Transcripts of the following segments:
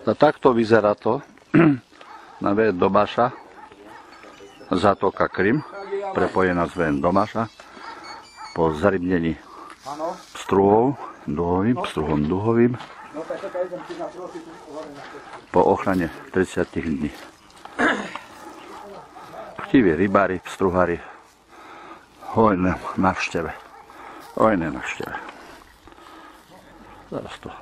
A takto vyzerá to na VN Domaša, zátoka Krym, prepojená s VN Domaša, po zarybnení pstruhom duhovým, po ochrane 30 dní. Chtiví rybári, pstruhári, hojné návšteve. Zaraz to.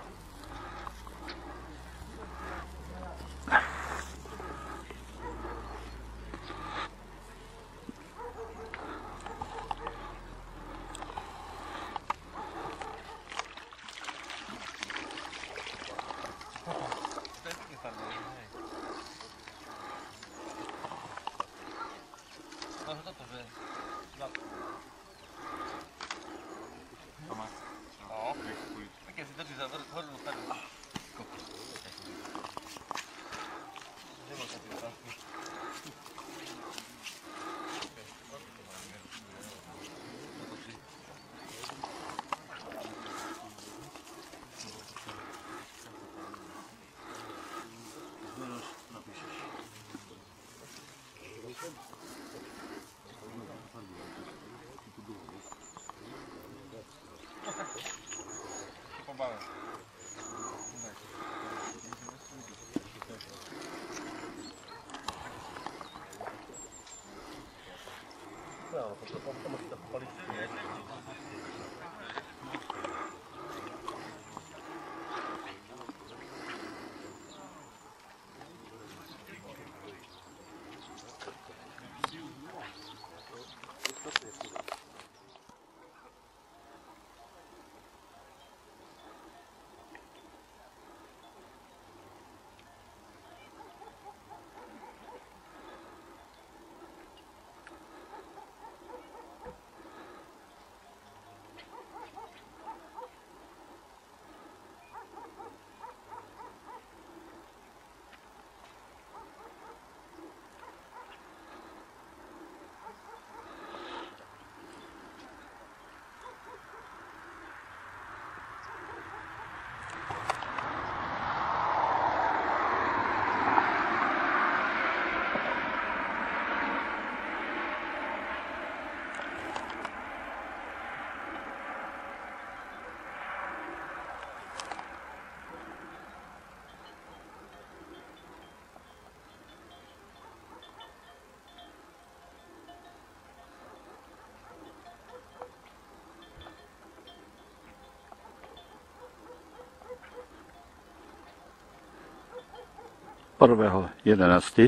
Prvého 11.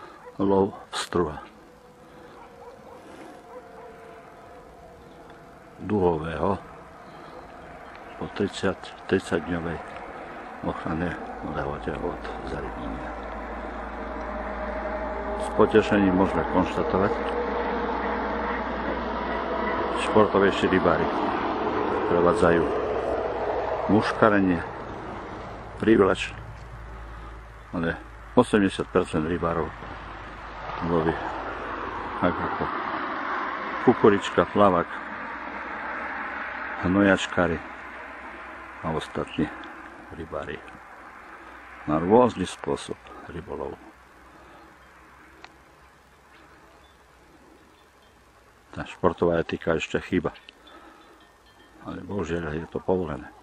lov pstruha. Duhového po 30-dňovej ochrane lehote od zarybnenia. S potešením môžeme konštatovať, športovejší rybári prevádzajú muškarenie, privlač, ale 80% rybárov loví ako kukurička, plavák, hnojačkári a ostatní rybári na rôzny spôsob rybolov. Tá športová etika ešte chýba, ale bohužiaľ je to povolené.